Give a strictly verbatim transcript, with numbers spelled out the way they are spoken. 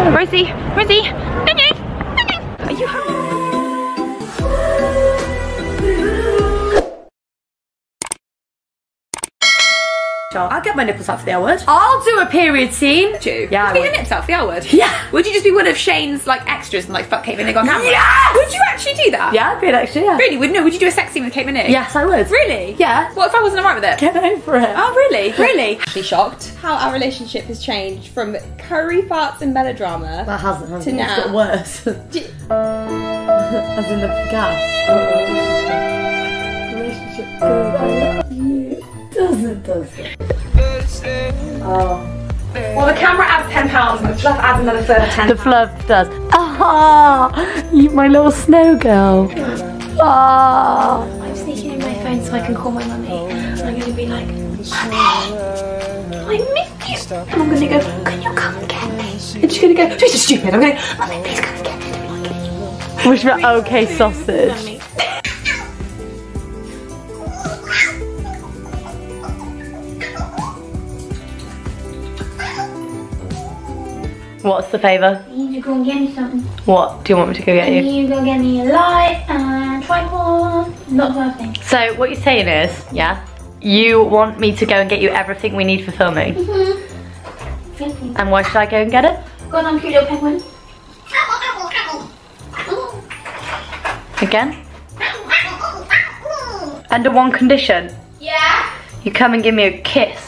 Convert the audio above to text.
Rosie, Rosie, are you hungry? I'll get my nipples out for the L word. I'll do a period scene. Would you? Yeah, Get your nips out for the L word? Yeah. Would you just be one of Shane's like extras and like fuck Kate Minig on camera? Yes! Would you actually do that? Yeah, I'd be an extra, yeah. Really? Would no? Would you do a sex scene with Kate Minig? Yes, I would. Really? Yeah. What if I wasn't alright with it? Get over it. Oh, really? Really? Actually shocked how our relationship has changed from curry farts and melodrama. That hasn't, has To it? It's now. got worse. D- As in the gas. Relationship good. I love you. Does it, does it? Oh. Well, the camera adds ten pounds and the fluff adds another further ten. The fluff does. Ah, you, my little snow girl. Ah. I'm sneaking in my phone so I can call my mummy. And I'm going to be like, Mummy, I missed you. And I'm going to go, can you come and get me? And she's going to go, this is stupid. I'm going to go, Mummy, please come and get me. Which is okay sausage. Mummy. What's the favour? I need you to go and get me something. What do you want me to go get I you? need you to go get me a light and tripod. Lots of other things. So what you're saying is, yeah, you want me to go and get you everything we need for filming. Mm-hmm. Filthy. And why should I go and get it? Because I'm a cute little penguin. Again? Under one condition. Yeah? You come and give me a kiss.